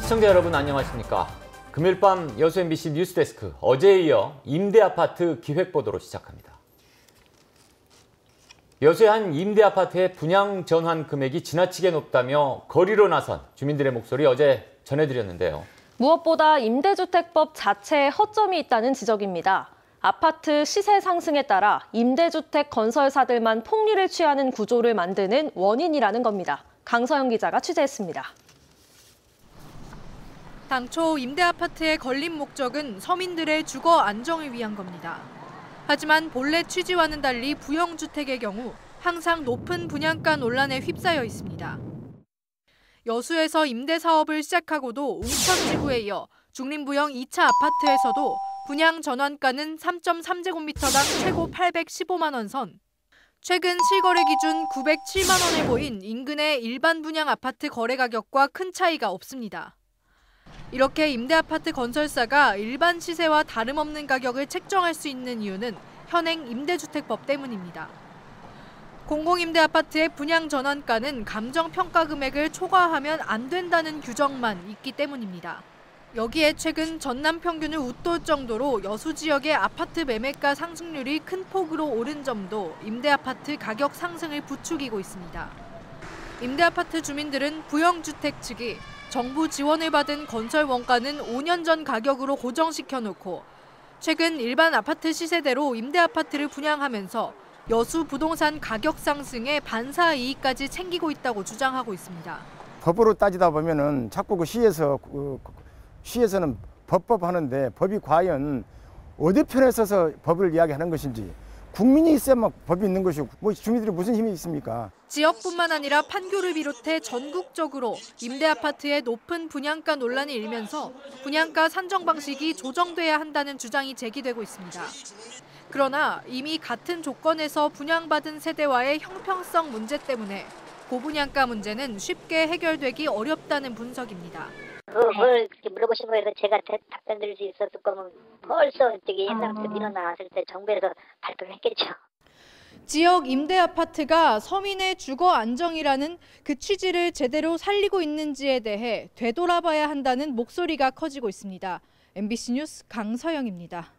시청자 여러분 안녕하십니까? 금요일 밤 여수 MBC 뉴스데스크 어제에 이어 임대아파트 기획보도로 시작합니다. 여수의 한 임대아파트의 분양 전환 금액이 지나치게 높다며 거리로 나선 주민들의 목소리 어제 전해드렸는데요. 무엇보다 임대주택법 자체에 허점이 있다는 지적입니다. 아파트 시세 상승에 따라 임대주택 건설사들만 폭리를 취하는 구조를 만드는 원인이라는 겁니다. 강서영 기자가 취재했습니다. 당초 임대아파트의 건립 목적은 서민들의 주거 안정을 위한 겁니다. 하지만 본래 취지와는 달리 부영주택의 경우 항상 높은 분양가 논란에 휩싸여 있습니다. 여수에서 임대 사업을 시작하고도 웅천지구에 이어 중림부영 2차 아파트에서도 분양 전환가는 3.3제곱미터당 최고 815만 원 선. 최근 실거래 기준 907만 원에 보인 인근의 일반 분양 아파트 거래 가격과 큰 차이가 없습니다. 이렇게 임대아파트 건설사가 일반 시세와 다름없는 가격을 책정할 수 있는 이유는 현행 임대주택법 때문입니다. 공공임대아파트의 분양 전환가는 감정평가 금액을 초과하면 안 된다는 규정만 있기 때문입니다. 여기에 최근 전남 평균을 웃돌 정도로 여수 지역의 아파트 매매가 상승률이 큰 폭으로 오른 점도 임대아파트 가격 상승을 부추기고 있습니다. 임대아파트 주민들은 부영주택 측이 정부 지원을 받은 건설 원가는 5년 전 가격으로 고정시켜놓고 최근 일반 아파트 시세대로 임대아파트를 분양하면서 여수 부동산 가격 상승에 반사 이익까지 챙기고 있다고 주장하고 있습니다. 법으로 따지다 보면은 자꾸 시에서는 법법 하는데 법이 과연 어디 편에 서서 법을 이야기하는 것인지 국민이 있어야만 법이 있는 것이고 뭐 주민들이 무슨 힘이 있습니까? 지역뿐만 아니라 판교를 비롯해 전국적으로 임대아파트의 높은 분양가 논란이 일면서 분양가 산정 방식이 조정돼야 한다는 주장이 제기되고 있습니다. 그러나 이미 같은 조건에서 분양받은 세대와의 형평성 문제 때문에 고분양가 문제는 쉽게 해결되기 어렵다는 분석입니다. 뭘 물어보신 거에 제가 답변 드릴 수 있었을 거면 벌써 옛날부터 밀어나왔을 때 정부에서 발표를 했겠죠. 지역 임대아파트가 서민의 주거 안정이라는 그 취지를 제대로 살리고 있는지에 대해 되돌아봐야 한다는 목소리가 커지고 있습니다. MBC 뉴스 강서영입니다.